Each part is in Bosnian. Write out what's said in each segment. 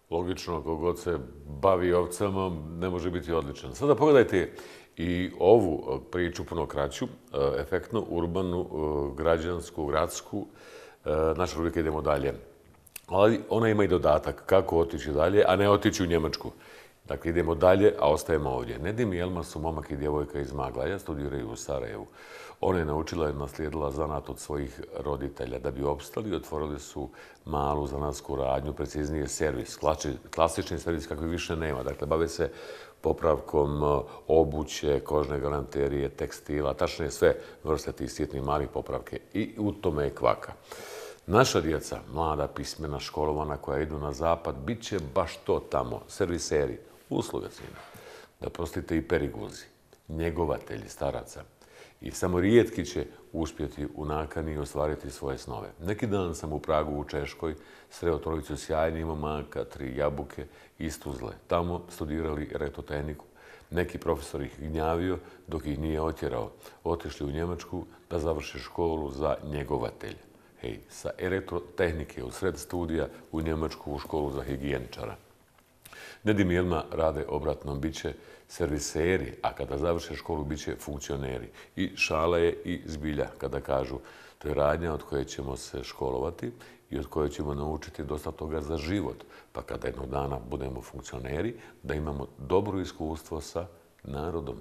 logično, kogod se bavi ovcama ne može biti odličan. Sada pogledajte i ovu priču puno kraću, efektno, urbanu, građansku, gradsku. Naša rubrika Idemo dalje. Ali ona ima i dodatak kako otići dalje, a ne otići u Njemačku. Dakle, idemo dalje, a ostajemo ovdje. Nedim i Elma su momak i djevojka iz Maglaja, studiraju u Sarajevu. Ona je naučila i naslijedila zanat od svojih roditelja. Da bi opstali, otvorili su malu zanatsku radnju, preciznije servis, klasični servis kakvi više nema. Dakle, bave se popravkom obuće, kožne galanterije, tekstila, tačnije sve vrste tih sitnih malih popravke. I u tome je kvaka. Naša djeca, mlada, pismena, školovana koja idu na zapad, bit će baš to tamo, serviseri, usluga svima. Da prostite i periguzi, njegovatelji staraca. I samo rijetki će uspjeti u nakani i ostvariti svoje snove. Neki dan sam u Pragu u Češkoj sreo trojicu sjajnih momaka, 3 jabuke iz Tuzle. Tamo studirali elektrotehniku. Neki profesor ih gnjavio dok ih nije otjerao. Otišli u Njemačku da završe školu za njegovatelje. Hej, sa elektrotehnike u sred studija u Njemačku u školu za higijeničara. Nedim i Elma rade obratno, bit će serviseri, a kada završe školu bit će funkcioneri. I šala je i zbilja kada kažu to je radnja od koje ćemo se školovati i od koje ćemo naučiti dosta toga za život. Pa kada jednog dana budemo funkcioneri, da imamo dobro iskustvo sa narodom.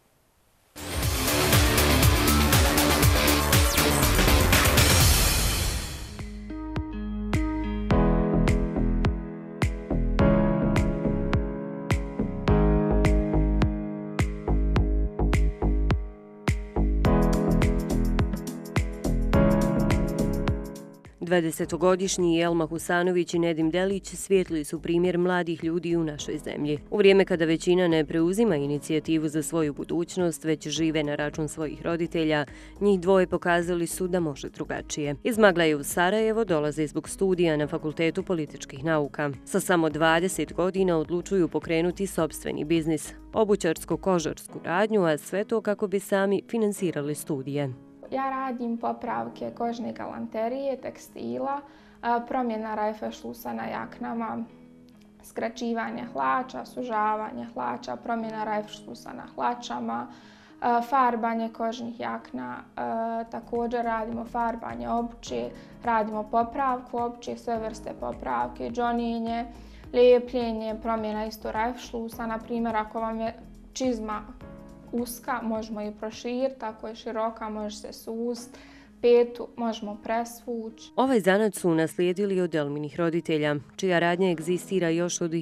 20-godišnji Elma Husanović i Nedim Delić svijetli su primjer mladih ljudi u našoj zemlji. U vrijeme kada većina ne preuzima inicijativu za svoju budućnost, već žive na račun svojih roditelja, njih dvoje pokazali su da može drugačije. Iz Maglaja u Sarajevo dolaze zbog studija na Fakultetu političkih nauka. Sa samo 20 godina odlučuju pokrenuti sopstveni biznis, obućarsko-kožarsku radnju, a sve to kako bi sami finansirali studije. Ja radim popravke kožne galanterije, tekstila, promjena rajfešlusa na jaknama, skraćivanje hlača, sužavanje hlača, promjena rajfešlusa na hlačama, farbanje kožnih jakna, također radimo farbanje obuće, radimo popravku obuće, sve vrste popravke, džonjenje, lijepljenje, promjena isto rajfešlusa, na primjer ako vam je čizma uska, možemo ju proširiti, ako je široka može se sust, petu možemo presvući. Ovaj zanat su naslijedili od Elminih roditelja, čija radnja egzistira još od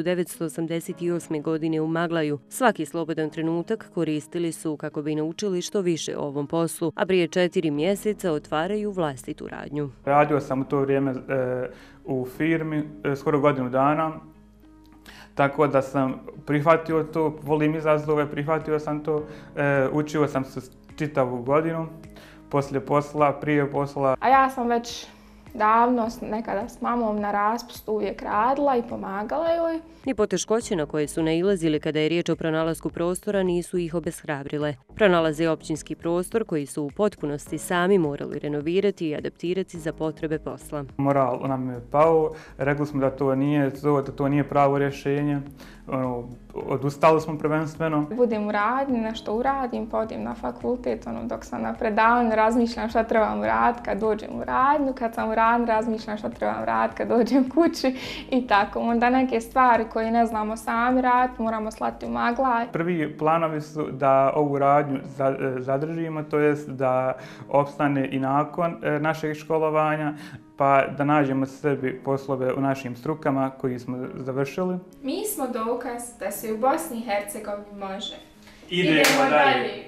1988. godine u Maglaju. Svaki slobodan trenutak koristili su kako bi naučili što više o ovom poslu, a prije 4 mjeseca otvaraju vlastitu radnju. Radio sam u to vrijeme u firmi skoro godinu dana. Tako da sam prihvatio to, volim izazove, prihvatio sam to, učio sam se čitavu godinu, poslije posla, prije posla. A ja sam već davno nekada s mamom na raspustu uvijek radila i pomagala joj. Ni poteškoće na koje su nailazili kada je riječ o pronalasku prostora nisu ih obeshrabrile. Pronalaze općinski prostor koji su u potpunosti sami morali renovirati i adaptirati za potrebe posla. Moral nam je pao, rekli smo da to nije pravo rješenje. Odustali smo prvenstveno. Budem u radnji, nešto uradim, pa odim na fakultet, dok sam na predavanju razmišljam šta trebam uraditi kad dođem u radnju, kad sam u radnji razmišljam šta trebam uraditi kad dođem kući i tako. Onda neke stvari koje ne znamo sami raditi, moramo slati u Maglaj. Prvi planovi su da ovu radnju zadržimo, to jest da opstane i nakon našeg školovanja, pa da nađemo sebi poslove u našim strukama koji smo završili. Mi smo dokaz da se u Bosni i Hercegovini može. Idemo dalje!